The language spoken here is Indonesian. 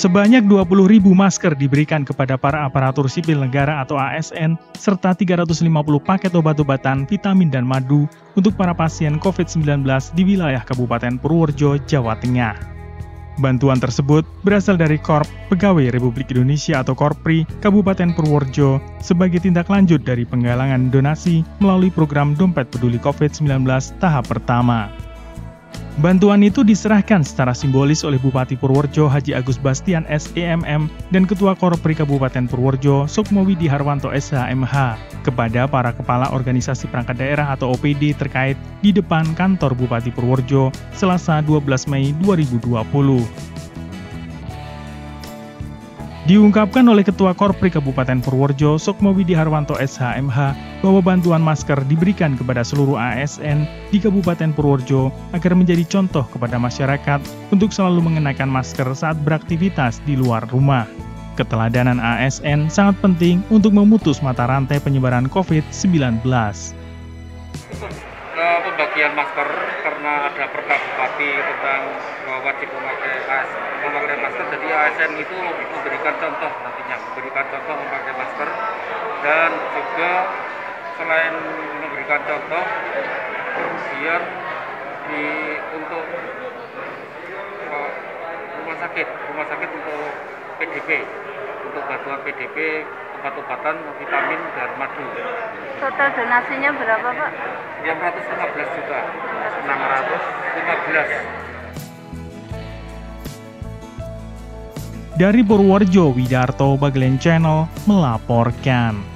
Sebanyak 20.000 masker diberikan kepada para aparatur sipil negara atau ASN, serta 350 paket obat-obatan, vitamin, dan madu untuk para pasien COVID-19 di wilayah Kabupaten Purworejo, Jawa Tengah. Bantuan tersebut berasal dari Korp Pegawai Republik Indonesia atau Korpri Kabupaten Purworejo sebagai tindak lanjut dari penggalangan donasi melalui program Dompet Peduli COVID-19 tahap pertama. Bantuan itu diserahkan secara simbolis oleh Bupati Purworejo Haji Agus Bastian SEMM dan Ketua Korpri Kabupaten Purworejo Sukmowidi Harwanto SHMH kepada para kepala organisasi perangkat daerah atau OPD terkait di depan kantor Bupati Purworejo Selasa 12 Mei 2020. Diungkapkan oleh Ketua Korpri Kabupaten Purworejo Sukmowidi Harwanto SHMH bahwa bantuan masker diberikan kepada seluruh ASN di Kabupaten Purworejo agar menjadi contoh kepada masyarakat untuk selalu mengenakan masker saat beraktivitas di luar rumah. Keteladanan ASN sangat penting untuk memutus mata rantai penyebaran COVID-19. Pembagian masker karena ada perda bupati tentang wajib memakai masker, jadi ASN itu memberikan contoh nantinya, memakai masker, dan juga selain memberikan contoh, kemudian untuk rumah sakit untuk PDP, untuk bantuan PDP, obat-obatan, vitamin, dan madu. Total donasinya berapa, Pak? 615 juta. 615. Dari Purworejo, Widarto Bagelen Channel melaporkan.